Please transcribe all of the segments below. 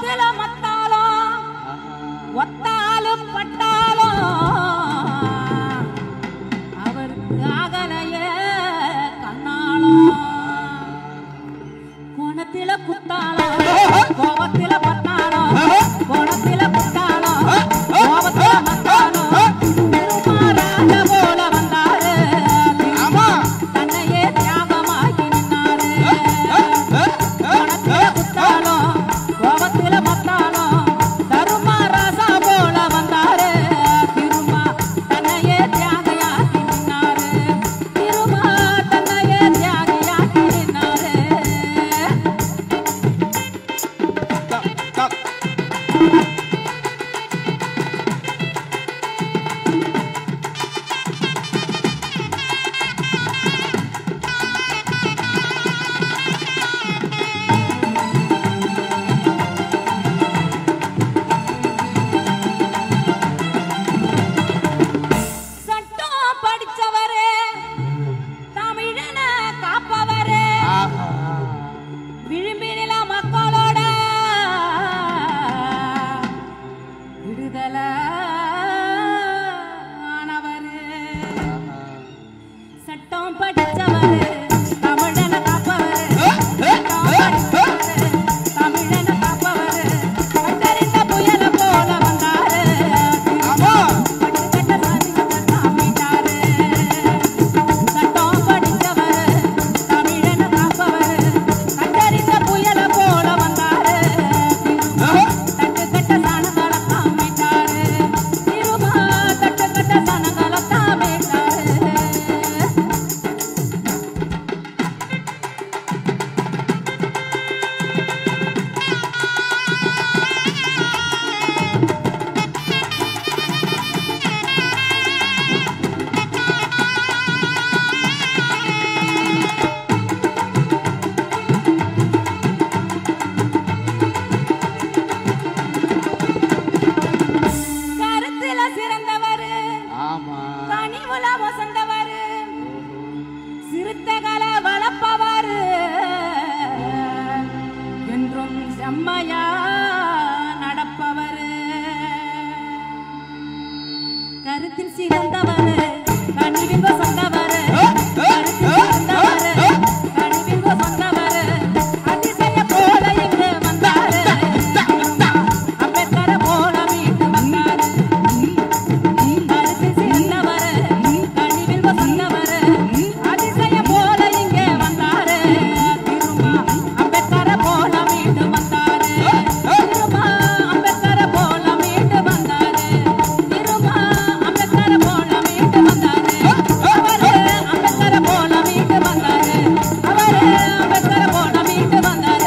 கோவத்தில மத்தாலும் ஒத்தாலும் பட்டாலும் அவருக்கு ஆகலையே கண்ணாலும் கோணத்தில குத்தாலும் கோவத்தில பட்டாலும் கோணத்தில குத்தாலும் கோவத்தில மத்தாலும் திருமாராஜ போல வந்தாரு தன்னையே தியாகமாகி நின்னாரு கோணத்தில குத்தாலும் கோவத்தில மத்தாலும் தருமாராசா போல வந்தாரு திருமா தன்னையே தியாகியாகி நின்னாரு திருமா தன்னையே தியாகியாகி நின்னாரு சட்டம் படிச்சவரே தமிழன காப்பவரே விழும்பினில மக்களோட விடுதலை ஆனவரு சட்டம் படிச்சவரு தமிழன காப்பவரு சட்டம் படிச்சவரு தமிழன காப்பவரு கண்டறிந்த புயல போல வந்தாரு கட்டுக்கட்ட சாதிகளை காமிட்டாரு சட்டம் படிச்சவரு தமிழன காப்பவரு கண்டறிந்த புயல போல வந்தாரு தட்டுக்கட்ட சாணங்களை காமிட்டாரு திருமா தட்டுக்கட்ட சாணங்களை காமிட்டாரு கருத்துல சிறந்தவரு கனிவுல வசந்தவரு சிறுத்தைகளை வளர்ப்பவரு என்றும் செம்மையா நடப்பவரு கருத்தில் சிறந்தவரு கனிவில் வசந்தவரு கருத்தில் சிறந்தவரு கனிவில் வசந்தவரு அதிசய போல இங்கு வந்தாரு அம்பேத்கரை போல மீண்டு வந்தாரு கருத்தில் சிறந்தவரு கனிவில் வசந்தவரு அதிசய போல இங்கே வந்தாரு திருமா அம்பேத்கரை போல மீண்டு வந்தாரு திருமா அம்பேத்கரை போல மீண்டு வந்தாரு திருமா அம்பேத்கரை போல மீண்டு வந்தாரு அவரு அம்பேத்கரை போல மீண்டு வந்தாரு அவரு அம்பேத்கரை போல மீண்டு வந்தாரு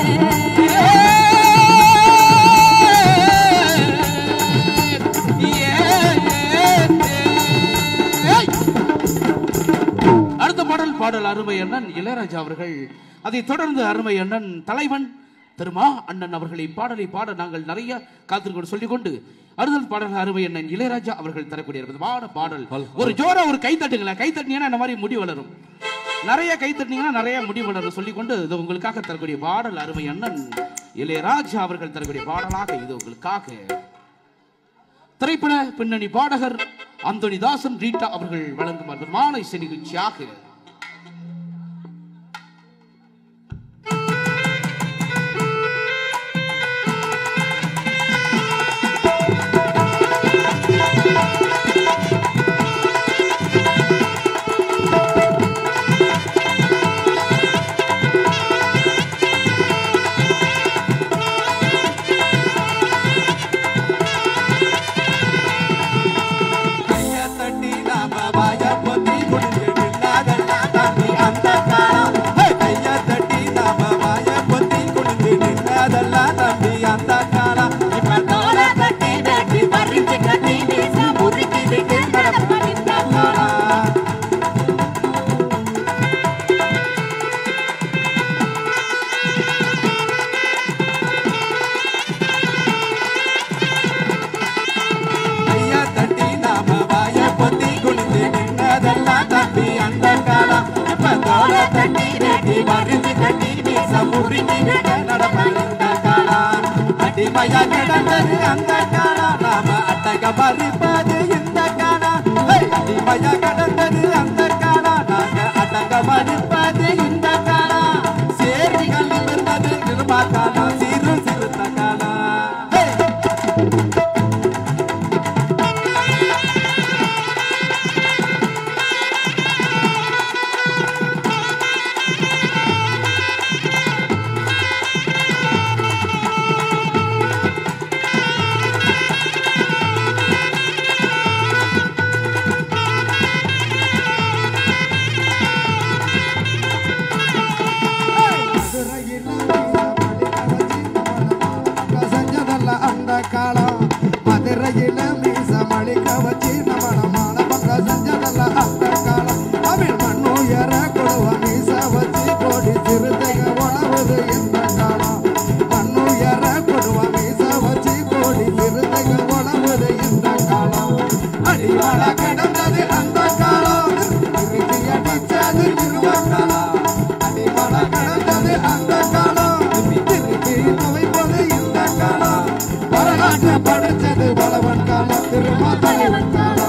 அடுத்த பாடல் அருமை அண்ணன் இளையராஜா அவர்கள். அதைத் தொடர்ந்து அருமை அண்ணன் தலைவன் திருமா அண்ணன் அவர்களை பாடலை பாட நாங்கள் நிறைய காத்திருக்கோம் சொல்லிக்கொண்டு அடுத்த பாடல் அருமை அண்ணன் இளையராஜா அவர்கள் தரக்கூடிய பாடல். ஒரு ஜோரா ஒரு கை தட்டுங்களேன். கை தட்டினீங்கன்னா இந்த மாதிரி முடி வளரும். நிறைய கை தட்டினீங்கன்னா நிறைய முடி வளரும் சொல்லிக்கொண்டு இது உங்களுக்காக தரக்கூடிய பாடல் அருமை அண்ணன் இளையராஜா அவர்கள் தரக்கூடிய பாடலாக இது உங்களுக்காக. திரைப்பட பின்னணி பாடகர் அந்தோனிதாசன் ரீட்டா அவர்கள் வழங்கும் அற்புதமான இசை நிகழ்ச்சியாக அடிமையா கிடந்தது அந்த காலம் நாம அட்டக மறிப்பது இந்த காலம் அடிமையா கிடந்தது அந்த காலம் நாங்க அட்டக மறிப்பது இந்த காலம் சேரிகள் இருந்தது நிர்மா காலம் சிறு சிறுத்த காலம் மதுரையில மீச மளிக்க வச்சு நம்மளமான பங்க செஞ்சதல்ல அந்த காலம் தமிழ் மண்ணுயர கொடுவ மீச வச்சு கோடி சிறுத்தைக உணவுது இந்த காலம் மண்ணுயர கொடுவ மீச வச்சு கோடி சிறுத்தைக உணவுது இந்த காலம் அடிவாள கிடந்தது அந்த காலம் திருப்பி அடிச்சது நிறுவ காலம் அடிவாள கிடந்தது அந்த காலம் திருப்பி துவைப்பது இந்த காலம் வரலாற்று படிச்சது பலவன் காலம் திரும்ப தலைவன் காலம்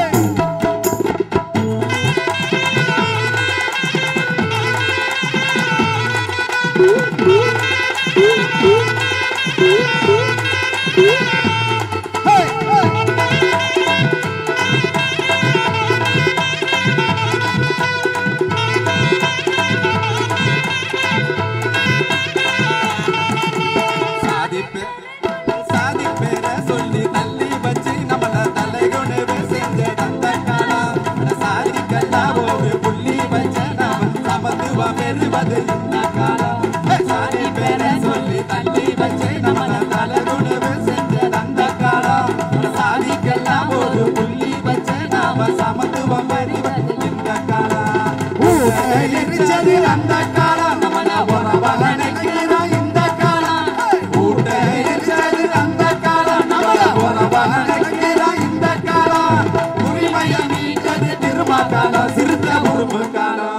சாதிப்பேர சொல்லி தள்ளி வச்சு நம்மள தலைகுணவு செஞ்ச அந்த காலம் சாதிக்கெல்லாம் ஒரு புள்ளி வச்ச நாம சமத்துவம் பெறுவது இந்த காலம் சாதிப்பேர சொல்லி தள்ளி வச்சு நம்மள தலைகுணவு செஞ்ச அந்த காலம் சாதிக்கெல்லாம் ஒரு புள்ளி வச்ச நாம சமத்துவம் பெறுவது இந்த காலம் எரிச்சது அந்த காலம் நம்மள உறவல நினைக்கிறோம் இந்த காலம் ஊட்ட எரிச்சது அந்த காலம் நம்மள உறவல நினைக்கிறோம் இந்த காலம் உரிமையை மீட்டது திரும்ப காலம் சிறுத்த உருவு காலம்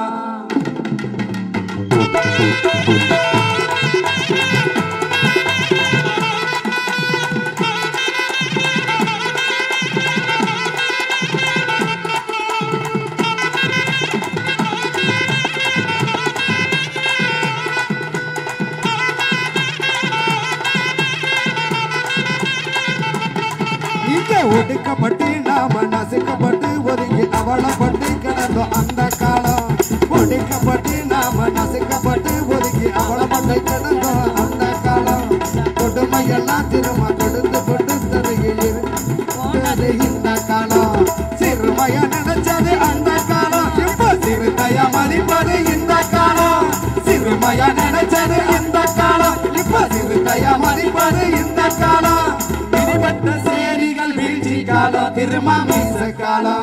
ஒடுக்கப்பட்டு நாம நசுக்கப்பட்டு ஒதுங்கி அவளப்பட்டு கிடந்தோம் அந்த காலம் ஒடுக்கப்பட்டு நாம நசுக்கப்பட்டு ஒதுங்கி அவளப்பட்டு கிடந்தோம் அந்த காலம் கொடுமையெல்லாம் திரும்ப கொடுத்து கொண்டு தருகில் இருந்தது இந்த காலம் சிறுமைய நினைச்சது அந்த காலம் இப்ப சிறுத்தைய மதிப்பது இந்த காலம் சிறுமைய நினைச்சது இந்த காலம் இப்ப சிறுத்தைய மதிப்பது இந்த காலம் பிடிபட்ட சேரிகள் வீழ்ச்சி காலம் திரும்ப மீச காலம்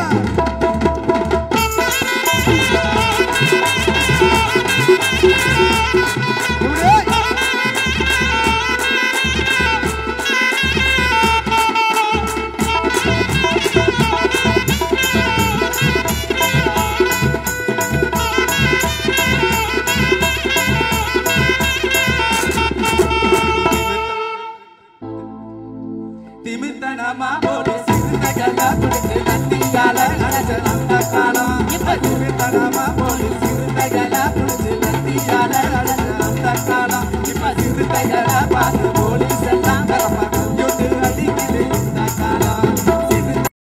திமித்தனமா போடு சிறுத்தைகளா துடித்து லத்தியால நடச்ச அந்த காலம் இப்ப திமித்தனமா போடு சிறுத்தைகளா துடித்து லத்தியால நடச்ச அந்த காலம் இப்ப சிறுத்தைகளா பார்த்து